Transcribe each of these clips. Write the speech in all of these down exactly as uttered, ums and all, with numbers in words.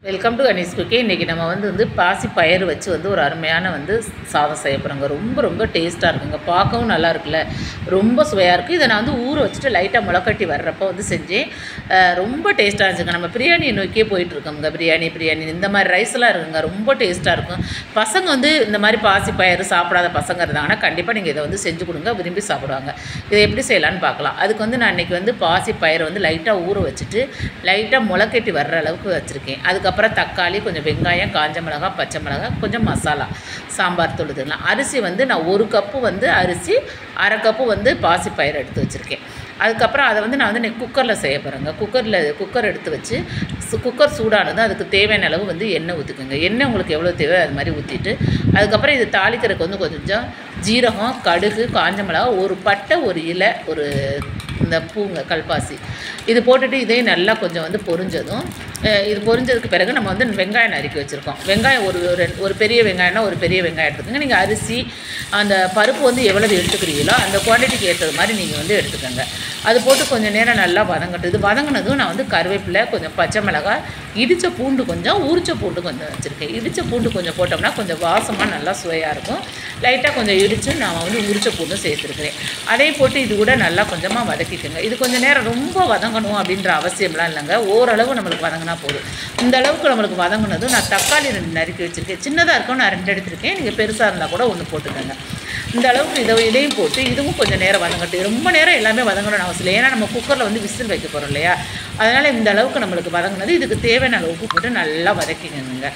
Welcome to Anees cookie. இன்றைக்கி நம்ம வந்து வந்து பாசி பயிறு வச்சு வந்து ஒரு அருமையான வந்து சாதம் செய்ய போகிறோங்க. ரொம்ப ரொம்ப டேஸ்ட்டாக இருக்குங்க. பார்க்கவும் நல்லா இருக்குல்ல, ரொம்ப சுவையாக இருக்குது. இதை நான் வந்து ஊற வச்சுட்டு லைட்டாக முளைக்கட்டி வர்றப்போ வந்து செஞ்சேன். ரொம்ப டேஸ்ட்டாக இருந்துச்சுங்க. நம்ம பிரியாணி நோக்கியே போயிட்டுருக்கோங்க. பிரியாணி பிரியாணி இந்த மாதிரி ரைஸ்லாம் இருக்குங்க, ரொம்ப டேஸ்ட்டாக இருக்கும். பசங்க வந்து இந்த மாதிரி பாசி பயிறு சாப்பிடாத பசங்க இருந்தாங்கன்னா கண்டிப்பாக நீங்கள் இதை வந்து செஞ்சு கொடுங்க, விரும்பி சாப்பிடுவாங்க. இதை எப்படி செய்யலான்னு பார்க்கலாம். அதுக்கு வந்து நான் இன்றைக்கி வந்து பாசி பயிரை வந்து லைட்டாக ஊற வச்சுட்டு லைட்டாக முளைக்கட்டி வர்ற அளவுக்கு வச்சுருக்கேன். அதுக்கப்புறம் அப்புறம் தக்காளி, கொஞ்சம் வெங்காயம், காஞ்ச மிளகாய், பச்சை மிளகாய், கொஞ்சம் மசாலா, சாம்பார் தூள் இதெல்லாம். அரிசி வந்து நான் ஒரு கப்பு வந்து அரிசி, அரை கப்பு வந்து பாசி பயிர் எடுத்து வச்சுருக்கேன். அதுக்கப்புறம் அதை வந்து நான் வந்து குக்கரில் செய்ய போகிறேங்க. குக்கரில் குக்கர் எடுத்து வச்சு குக்கர் சூடானது அதுக்கு தேவையான அளவு வந்து எண்ணெய் ஊற்றிக்கோங்க. எண்ணெய் உங்களுக்கு எவ்வளோ தேவை அது மாதிரி ஊற்றிட்டு அதுக்கப்புறம் இது தாளிக்கிறதுக்கு வந்து கொஞ்சம் ஜீரகம், கடுகு, காஞ்ச மிளகாய், ஒரு பட்டை, ஒரு இலை, ஒரு இந்த பூங்க கல்பாசி இது போட்டுட்டு இதையும் நல்லா கொஞ்சம் வந்து பொரிஞ்சதும் இது பொரிஞ்சதுக்கு பிறகு நம்ம வந்து வெங்காயம் நறுக்கி வச்சுருக்கோம். வெங்காயம் ஒரு ஒரு பெரிய வெங்காயம்னா ஒரு பெரிய வெங்காயம் எடுத்துக்கோங்க. நீங்கள் அரிசி அந்த பருப்பு வந்து எவ்வளவு எடுத்துக்கிறீங்களோ அந்த குவான்டிட்டிக்கு ஏற்றது மாதிரி நீங்கள் வந்து எடுத்துக்கோங்க. அது போட்டு கொஞ்சம் நேரம் நல்லா வதங்கட்டும். இது வதங்கினதும் நான் வந்து கருவேப்பிலை, கொஞ்சம் பச்சை மிளகாய், இடித்த பூண்டு கொஞ்சம், உரிச்ச பூண்டு கொஞ்சம் வச்சுருக்கேன். இடித்த பூண்டு கொஞ்சம் போட்டோம்னா கொஞ்சம் வாசமாக நல்லா சுவையாக இருக்கும். லைட்டாக கொஞ்சம் இடித்து நான் வந்து உரிச்ச பூண்டும் சேர்த்துருக்கிறேன். அதையும் போட்டு இது கூட நல்லா கொஞ்சமாக வதக்கிக்கோங்க. இது கொஞ்சம் நேரம் ரொம்ப வதங்கணும் அப்படின்ற அவசியம்லாம் இல்லைங்க. ஓரளவு நம்மளுக்கு வதங்கினா போதும். இந்த அளவுக்கு நம்மளுக்கு வதங்கினதும் நான் தக்காளி ரெண்டு நறுக்கி வச்சுருக்கேன். சின்னதாக இருக்கும், நான் ரெண்டு எடுத்துருக்கேன். நீங்கள் பெருசாக இருந்தால் கூட ஒன்று போட்டுக்கோங்க. இந்த அளவுக்கு இதை இதையும் போட்டு இதுவும் கொஞ்சம் நேரம் வதங்கட்டும். ரொம்ப நேரம் எல்லாமே வதங்கணும்னு அவசியம் இல்லை, ஏன்னா நம்ம குக்கரில் வந்து விசில் வைக்க போகிறோம் இல்லையா. அதனால் இந்த அளவுக்கு நம்மளுக்கு வதங்கினது இதுக்கு தேவையான அளவுக்கு போட்டு நல்லா வதக்கிக்கணுங்க.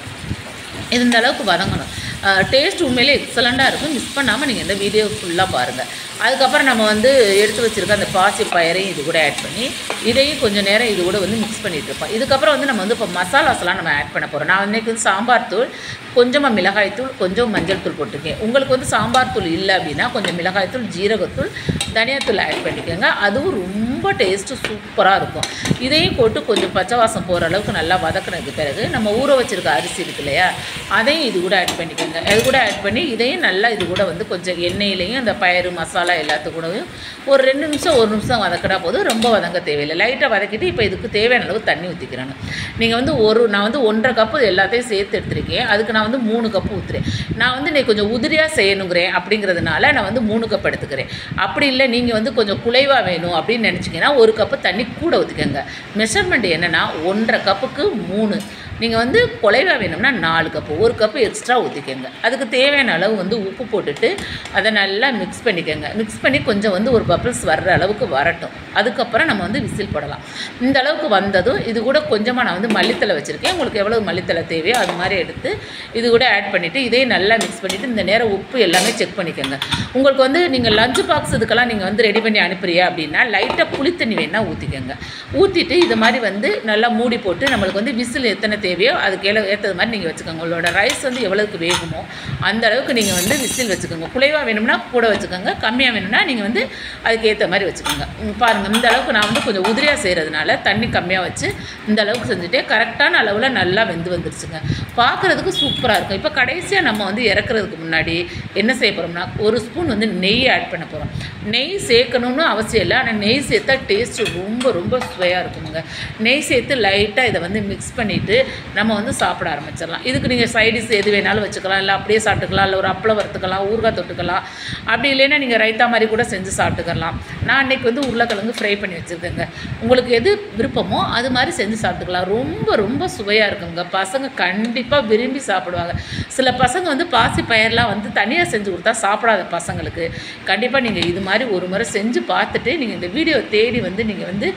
இது இந்த அளவுக்கு வதங்கணும். டேஸ்ட் உண்மையிலே எக்ஸலண்ட்டாக இருக்கும். மிஸ் பண்ணாமல் நீங்கள் இந்த வீடியோ ஃபுல்லாக பாருங்கள். அதுக்கப்புறம் நம்ம வந்து எடுத்து வச்சுருக்க அந்த பாசி பயிரையும் இது கூட ஆட் பண்ணி இதையும் கொஞ்சம் நேரம் இது கூட வந்து மிக்ஸ் பண்ணிகிட்டு இருப்போம். இதுக்கப்புறம் வந்து நம்ம வந்து இப்போ மசாலாஸ்லாம் நம்ம ஆட் பண்ண போகிறோம். நான் இன்றைக்கி வந்து சாம்பார் தூள், கொஞ்சமாக மிளகாய் தூள், கொஞ்சம் மஞ்சள் தூள் போட்டிருக்கேன். உங்களுக்கு வந்து சாம்பார் தூள் இல்லை அப்படின்னா கொஞ்சம் மிளகாய் தூள், ஜீரகத்தூள், தனியாத்தூள் ஆட் பண்ணிக்கோங்க. அதுவும் ரொம்ப டேஸ்ட்டு சூப்பராக இருக்கும். இதையும் போட்டு கொஞ்சம் பச்சை வாசம் போகிற அளவுக்கு நல்லா வதக்கினதுக்கு பிறகு நம்ம ஊற வச்சுருக்க அரிசி இருக்கு இல்லையா, அதையும் இது கூட ஆட் பண்ணிக்கோங்க. அது கூட ஆட் பண்ணி இதையும் நல்லா இது கூட வந்து கொஞ்சம் எண்ணெயிலையும் அந்த பயிறு மசாலா எல்லாத்து கூடவும் ஒரு ரெண்டு நிமிஷம் ஒரு நிமிஷம் வதக்கினா போதும். ரொம்ப வதங்க தேவையில்லை. லைட்டாக வதக்கிட்டு இப்போ இதுக்கு தேவையான அளவு தண்ணி ஊற்றிக்கிறாங்க. நீங்கள் வந்து ஒரு நான் வந்து ஒன்றரை கப்பு எல்லாத்தையும் சேர்த்து எடுத்துருக்கேன். அதுக்கு நான் வந்து மூணு கப்பு ஊற்றுறேன். நான் வந்து நீ கொஞ்சம் உதிரியாக செய்யணுங்கிறேன் அப்படிங்கிறதுனால நான் வந்து மூணு கப் எடுத்துக்கிறேன். அப்படி இல்லை நீங்கள் வந்து கொஞ்சம் குலைவாக வேணும் அப்படின்னு நினச்சிங்கன்னா ஒரு கப்பு தண்ணி கூட ஊற்றிக்கோங்க. மெஷர்மெண்ட் என்னென்னா ஒன்றரை கப்புக்கு மூணு, நீங்கள் வந்து குலைவாக வேணும்னா நாலு கப்பு, ஒரு கப்பு எக்ஸ்ட்ரா ஊற்றிக்கோங்க. அதுக்கு தேவையான அளவு வந்து உப்பு போட்டுட்டு அதை நல்லா மிக்ஸ் பண்ணிக்கோங்க. மிக்ஸ் பண்ணி கொஞ்சம் வந்து ஒரு பபிள்ஸ் வர்ற அளவுக்கு வரட்டும். அதுக்கப்புறம் நம்ம வந்து விசில் போடலாம். இந்த அளவுக்கு வந்ததும் இது கூட கொஞ்சமாக நான் வந்து மல்லித்தலை வச்சுருக்கேன். உங்களுக்கு எவ்வளோ மல்லித்தலை தேவையோ அது மாதிரி எடுத்து இது கூட ஆட் பண்ணிவிட்டு இதையும் நல்லா மிக்ஸ் பண்ணிவிட்டு இந்த நேரம் உப்பு எல்லாமே செக் பண்ணிக்கோங்க. உங்களுக்கு வந்து நீங்கள் லஞ்ச் பாக்ஸ் இதுக்கெல்லாம் நீங்கள் வந்து ரெடி பண்ணி அனுப்புறியா அப்படின்னா லைட்டாக புளித்தண்ணி வேணால் ஊற்றிக்கோங்க. ஊற்றிட்டு இது மாதிரி வந்து நல்லா மூடி போட்டு நம்மளுக்கு வந்து விசில் எத்தனை தேவையோ அதுக்கு ஏ ஏற்றது மாதிரி நீங்கள் வச்சுக்கோங்க. உங்களோட ரைஸ் வந்து எவ்வளவுக்கு வேகுமோ அந்த அளவுக்கு நீங்கள் வந்து விசில் வச்சுக்கோங்க. குலைவாக வேணும்னா கூட வச்சுக்கோங்க, கம்மியாக வேணும்னா நீங்கள் வந்து அதுக்கு ஏற்ற மாதிரி வச்சுக்கோங்க. பாருங்கள், இந்த அளவுக்கு நான் வந்து கொஞ்சம் உதிரியாக செய்கிறதுனால தண்ணி கம்மியாக வச்சு இந்த அளவுக்கு செஞ்சுட்டு கரெக்டான அளவில் நல்லா வெந்து வந்துருச்சுங்க. பார்க்குறதுக்கு சூப்பராக இருக்கும். இப்போ கடைசியாக நம்ம வந்து இறக்குறதுக்கு முன்னாடி என்ன செய்ய போகிறோம்னா ஒரு ஸ்பூன் வந்து நெய் ஆட் பண்ண போகிறோம். நெய் சேர்க்கணுன்னு அவசியம் இல்லை, ஆனால் நெய் சேர்த்தா டேஸ்ட்டு ரொம்ப ரொம்ப சுவையாக இருக்குங்க. நெய் சேர்த்து லைட்டாக இதை வந்து மிக்ஸ் பண்ணிவிட்டு நம்ம வந்து சாப்பிட ஆரம்பிச்சிடலாம். இதுக்கு நீங்கள் சைடிஸ் எது வேணாலும் வச்சுக்கலாம், இல்லை அப்படியே சாப்பிட்டுக்கலாம், இல்லை ஒரு அப்பளம் வறுத்துக்கலாம், ஊறுகாய் தொட்டுக்கலாம். அப்படி இல்லைன்னா நீங்கள் ரைத்தா மாதிரி கூட செஞ்சு சாப்பிட்டுக்கலாம். நான் இன்றைக்கி வந்து உருளைக்கிழங்கு ஃப்ரை பண்ணி வச்சுருக்கேங்க. உங்களுக்கு எது விருப்பமோ அது மாதிரி செஞ்சு சாப்பிட்டுக்கலாம். ரொம்ப ரொம்ப சுவையாக இருக்குங்க. பசங்க கண்டிப்பாக விரும்பி சாப்பிடுவாங்க. சில பசங்க வந்து பாசி பயிரெலாம் வந்து தனியாக செஞ்சு கொடுத்தா சாப்பிடாத பசங்களுக்கு கண்டிப்பாக நீங்கள் இது மாதிரி ஒரு முறை செஞ்சு பார்த்துட்டு நீங்கள் இந்த வீடியோ தேடி வந்து நீங்கள் வந்து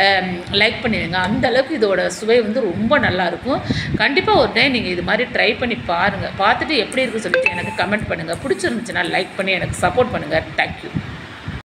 லைக் பண்ணிடுங்க. அந்த அளவுக்கு இதோட சுவை வந்து ரொம்ப நல்லாயிருக்கும். கண்டிப்பாக ஒரு டைம் நீங்கள் இது மாதிரி ட்ரை பண்ணி பாருங்கள். பார்த்துட்டு எப்படி இருக்குன்னு சொல்லிட்டு எனக்கு கமெண்ட் பண்ணுங்கள். பிடிச்சிருந்துச்சுன்னா லைக் பண்ணி எனக்கு சப்போர்ட் பண்ணுங்கள். தேங்க்யூ.